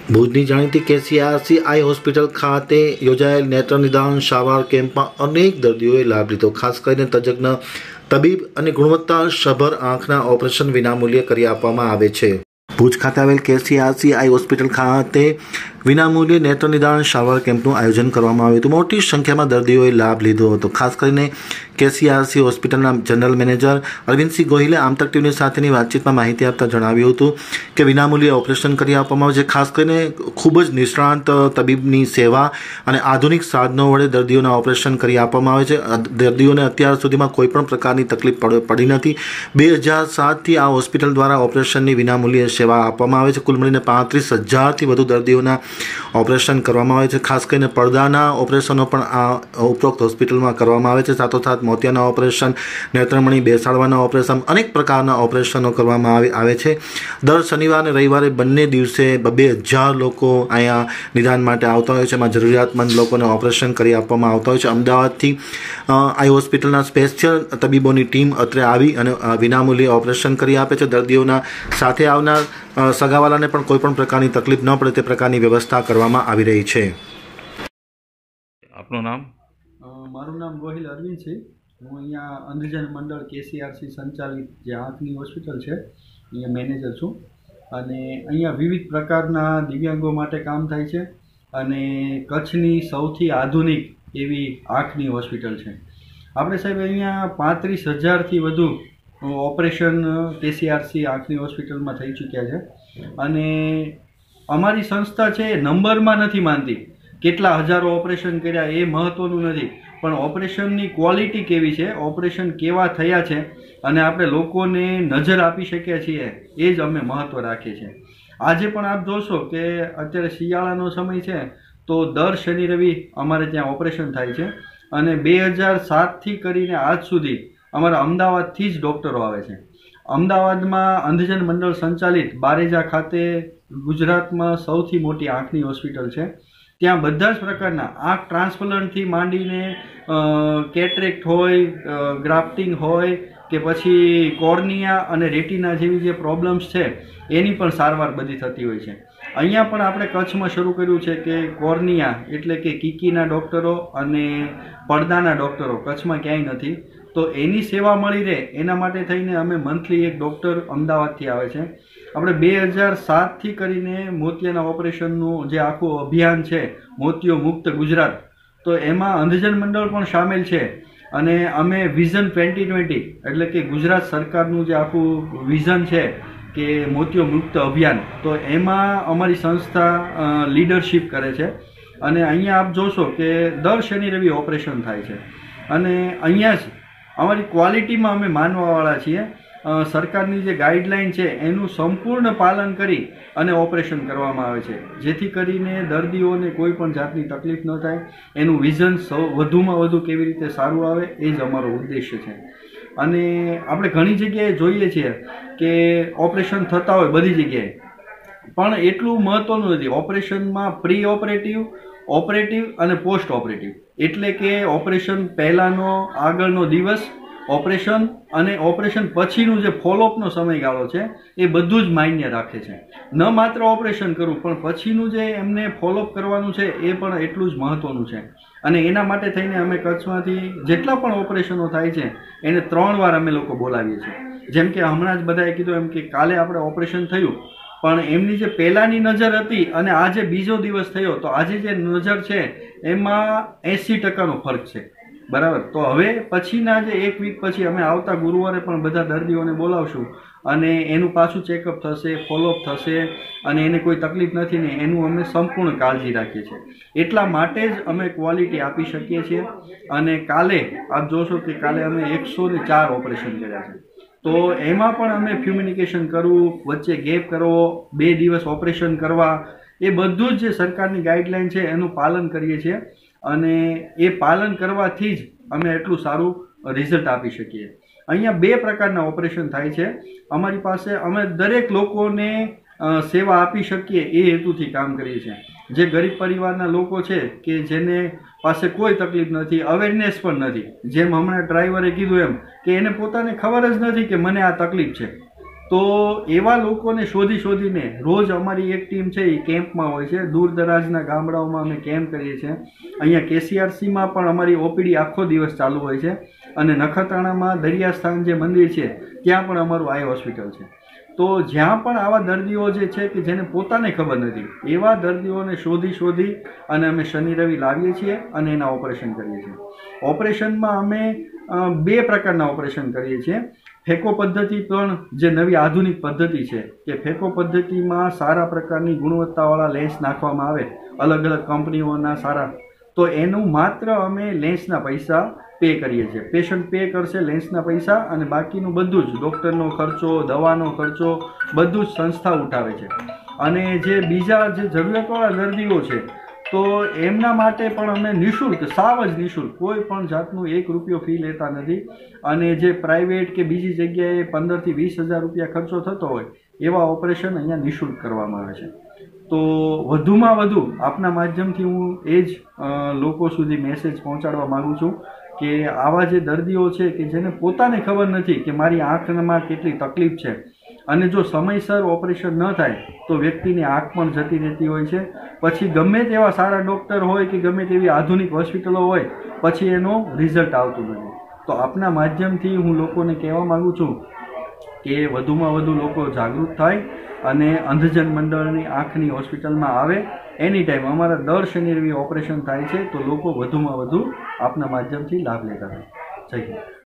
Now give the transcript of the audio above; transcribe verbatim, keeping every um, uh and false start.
ભુજની જાણીતી કેસીઆરસી આઈ હોસ્પિટલ ખાતે યોજાયેલ નેત્ર નિદાન સારવાર કેમ્પમાં અનેક દર્દીઓએ લાભ લીધો. ખાસ કરીને તજજ્ઞ તબીબ અને ગુણવત્તાસભર આંખના ઓપરેશન વિનામૂલ્યે કરી આપવામાં આવે છે. ભુજ ખાતે આવેલ કેસીઆરસી આઈ હોસ્પિટલ ખાતે વિનામૂલ્યે નેત્ર નિદાન સારવાર કેમ્પનું આયોજન કરવામાં આવ્યું હતું. મોટી સંખ્યામાં દર્દીઓએ લાભ લીધો હતો. ખાસ કરીને કેસીઆરસી હોસ્પિટલના જનરલ મેનેજર અરવિંદસિંહ ગોહિલે આમતક ટીવી સાથેની વાતચીતમાં માહિતી આપતા જણાવ્યું હતું કે વિનામૂલ્યે ઓપરેશન કરી આપવામાં આવે છે. ખાસ કરીને ખૂબ જ નિષ્ણાંત તબીબની સેવા અને આધુનિક સાધનો વડે દર્દીઓના ઓપરેશન કરી આપવામાં આવે છે. દર્દીઓને અત્યાર સુધીમાં કોઈપણ પ્રકારની તકલીફ પડી નથી. બે હજાર સાતથી આ હોસ્પિટલ દ્વારા ઓપરેશનની વિનામૂલ્યે સેવા આપવામાં આવે છે. કુલ મળીને પાંત્રીસ હજારથી વધુ દર્દીઓના ઓપરેશન કરવામાં આવે છે. ખાસ કરીને પડદાના ઓપરેશનો પણ આ ઉપરોક્ત હોસ્પિટલમાં કરવામાં આવે છે. સાથોસાથ મોતિયાના ઓપરેશન, નેત્રમણી બેસાડવાના ઓપરેશન, અનેક પ્રકારના ઓપરેશનો કરવામાં આવે છે. દર શનિવાર અને રવિવારે બંને દિવસે બે હજાર લોકો અહીંયા નિદાન માટે આવતા હોય છે. એમાં જરૂરિયાતમંદ લોકોને ઓપરેશન કરી આપવામાં આવતા હોય છે. અમદાવાદથી આઈ હોસ્પિટલના સ્પેશિયલ તબીબોની ટીમ અત્રે આવી અને વિનામૂલ્યે ઓપરેશન કરી આપે છે. દર્દીઓના સાથે આવનાર સગાવાલાને પણ કોઈ પણ પ્રકારની તકલીફ ન પડે તે પ્રકારની વ્યવસ્થા કરવામાં આવી રહી છે. આપનું નામ? મારું નામ ગોહિલ અરવિંદ છે. હું અહીંયા અંધજન મંડળ કેસીઆરસી સંચાલિત જે આંખની હોસ્પિટલ છે અહીંયા મેનેજર છું. અને અહીંયા વિવિધ પ્રકારના દિવ્યાંગો માટે કામ થાય છે અને કચ્છની સૌથી આધુનિક એવી આંખની હોસ્પિટલ છે. આપણે સાહેબ અહીંયા પાંત્રીસ હજારથી વધુ ઓપરેશન કેસીઆરસી આંખની હોસ્પિટલમાં થઈ ચૂક્યા છે. અને અમારી સંસ્થા છે નંબરમાં નથી માનતી, કેટલા હજારો ઓપરેશન કર્યા એ મહત્ત્વનું નથી, પણ ઓપરેશનની ક્વોલિટી કેવી છે, ઓપરેશન કેવા થયા છે અને આપણે લોકોને નજર આપી શકીએ છીએ એ જ અમે મહત્ત્વ રાખીએ છીએ. આજે પણ આપ જોશો કે અત્યારે શિયાળાનો સમય છે તો દર શનિ રવિ અમારે ત્યાં ઓપરેશન થાય છે. અને બે હજાર સાતથી કરીને આજ સુધી અમારા અમદાવાદથી જ ડૉક્ટરો આવે છે. અમદાવાદમાં અંધજન મંડળ સંચાલિત બારેજા ખાતે ગુજરાતમાં સૌથી મોટી આંખની હોસ્પિટલ છે. ત્યાં બધા જ પ્રકારના આંખ ટ્રાન્સપ્લાન્ટથી માંડીને કેટરેક્ટ હોય, ગ્રાફ્ટિંગ હોય કે પછી કોર્નિયા અને રેટિના જેવી જે પ્રોબ્લેમ્સ છે એની પણ સારવાર બધી થતી હોય છે. અહીંયા પણ આપણે કચ્છમાં શરૂ કર્યું છે કે કોર્નિયા એટલે કે કીકીના ડૉક્ટરો અને પડદાના ડૉક્ટરો કચ્છમાં ક્યાંય નથી, તો એની સેવા મળી રહે એના માટે થઈને અમે મંથલી એક ડૉક્ટર અમદાવાદથી આવે છે. આપણે બે હજાર સાતથી કરીને મોતિયાના ઓપરેશનનું જે આખું અભિયાન છે મોતિયો મુક્ત ગુજરાત, તો એમાં અંધજન મંડળ પણ સામેલ છે. અને અમે વિઝન ટ્વેન્ટી ટ્વેન્ટી એટલે કે ગુજરાત સરકારનું જે આખું વિઝન છે કે મોતિયો મુક્ત અભિયાન, તો એમાં અમારી સંસ્થા લીડરશિપ કરે છે. અને અહીંયા આપ જોશો કે દર શનિ રવિ ઓપરેશન થાય છે. અને અહીંયા જ અમારી ક્વોલિટીમાં અમે માનવાવાળા છીએ. સરકારની જે ગાઈડલાઈન છે એનું સંપૂર્ણ પાલન કરી અને ઓપરેશન કરવામાં આવે છે, જેથી કરીને દર્દીઓને કોઈ પણ જાતની તકલીફ ન થાય, એનું વિઝન સૌ વધુમાં વધુ કેવી રીતે સારું આવે એ જ અમારો ઉદ્દેશ્ય છે. અને આપણે ઘણી જગ્યાએ જોઈએ છીએ કે ઓપરેશન થતા હોય બધી જગ્યાએ, પણ એટલું મહત્ત્વનું નથી. ઓપરેશનમાં પ્રી ઓપરેટિવ, ઓપરેટિવ અને પોસ્ટ ઓપરેટિવ એટલે કે ઓપરેશન પહેલાંનો આગળનો દિવસ, ઓપરેશન અને ઓપરેશન પછીનું જે ફોલોઅપનો સમયગાળો છે એ બધું જ માન્ય રાખે છે. ન માત્ર ઓપરેશન કરવું પણ પછીનું જે એમને ફોલોઅપ કરવાનું છે એ પણ એટલું જ મહત્ત્વનું છે. અને એના માટે થઈને અમે કચ્છમાંથી જેટલા પણ ઓપરેશનો થાય છે એને ત્રણ વાર અમે લોકો બોલાવીએ છીએ. જેમ કે હમણાં જ બધાએ કીધું એમ કે કાલે આપણે ઓપરેશન થયું, પણ એમની જે પહેલાંની નજર હતી અને આજે બીજો દિવસ થયો, તો આજે જે નજર છે એમાં એંસી ટકાનો ફરક છે. બરાબર. તો હવે પછીના જે એક વીક પછી અમે આવતા ગુરુવારે પણ બધા દર્દીઓને બોલાવશું અને એનું પાછું ચેકઅપ થશે, ફોલોઅપ થશે અને એને કોઈ તકલીફ નથી ને એનું અમે સંપૂર્ણ કાળજી રાખીએ છીએ. એટલા માટે જ અમે ક્વોલિટી આપી શકીએ છીએ. અને કાલે આપ જોશો કે કાલે અમે એકસો ને ચાર ઓપરેશન કર્યા છે. તો એમાં પણ અમે ફ્યુમિનિકેશન કરવું, વચ્ચે ગેપ કરવો, બે દિવસ ઓપરેશન કરવા, એ બધું જ જે સરકારની ગાઈડલાઈન છે એનું પાલન કરીએ છીએ. અને એ પાલન કરવાથી જ અમે એટલું સારું રિઝલ્ટ આપી શકીએ. અહીંયા બે પ્રકારના ઓપરેશન થાય છે. અમારી પાસે અમે દરેક લોકોને સેવા આપી શકીએ એ હેતુથી કામ કરીએ છીએ. જે ગરીબ પરિવારના લોકો છે કે જેને પાસે કોઈ તકલીફ નથી, અવેરનેસ પણ નથી, જેમ હમણાં ડ્રાઈવરે કીધું એમ કે એને પોતાને ખબર જ નથી કે મને આ તકલીફ છે, તો એવા લોકોને શોધી શોધીને રોજ અમારી એક ટીમ છે એ કેમ્પમાં હોય છે. દૂર દરાજના ગામડાઓમાં અમે કેમ્પ કરીએ છીએ. અહીંયા કેસીઆરસીમાં પણ અમારી ઓપીડી આખો દિવસ ચાલુ હોય છે અને નખત્રાણામાં દરિયાસ્થાન જે મંદિર છે ત્યાં પણ અમારું આઈ હોસ્પિટલ છે. તો જ્યાં પણ આવા દર્દીઓ જે છે કે જેને પોતાને ખબર નથી એવા દર્દીઓને શોધી શોધી અને અમે શનિ રવિ લાવીએ છીએ અને એના ઓપરેશન કરીએ છીએ. ઓપરેશનમાં અમે બે પ્રકારના ઓપરેશન કરીએ છીએ. ફેકો પદ્ધતિ પણ જે નવી આધુનિક પદ્ધતિ છે કે ફેકો પદ્ધતિમાં સારા પ્રકારની ગુણવત્તાવાળા લેન્સ નાખવામાં આવે અલગ અલગ કંપનીઓના સારા, તો એનું માત્ર અમે લેન્સના પૈસા પે કરીએ છીએ. પેશન્ટ પે કરશે લેન્સના પૈસા અને બાકીનું બધું જ ડૉક્ટરનો ખર્ચો, દવાનો ખર્ચો બધું જ સંસ્થા ઉઠાવે છે. અને જે બીજા જે જરૂરિયાતવાળા દર્દીઓ છે તો એમના માટે પણ અમે નિઃશુલ્ક, સાવ જ નિઃશુલ્ક, કોઈ પણ જાતનું એક રૂપિયો ફી લેતા નથી. અને જે પ્રાઇવેટ કે બીજી જગ્યાએ પંદરથી વીસ હજાર રૂપિયા ખર્ચો થતો હોય એવા ઓપરેશન અહીંયા નિઃશુલ્ક કરવામાં આવે છે. તો વધુમાં વધુ આપના માધ્યમથી હું એ જ લોકો સુધી મેસેજ પહોંચાડવા માગું છું કે આવા જે દર્દીઓ છે કે જેને પોતાને ખબર નથી કે મારી આંખમાં કેટલી તકલીફ છે અને જો સમયસર ઓપરેશન ન થાય તો વ્યક્તિની આંખ પણ જતી રહેતી હોય છે. પછી ગમે તેવા સારા ડૉક્ટર હોય કે ગમે તેવી આધુનિક હોસ્પિટલો હોય પછી એનું રિઝલ્ટ આવતું નથી. તો આપના માધ્યમથી હું લોકોને કહેવા માગું છું કે વધુમાં વધુ લોકો જાગૃત થાય અને અંધજન મંડળની આંખની હોસ્પિટલમાં આવે. એની ટાઈમ અમારા દર શનિ રવિ ઓપરેશન થાય છે તો લોકો વધુમાં વધુ આપના માધ્યમથી લાભ લેતા થાય. જય હિન્દ.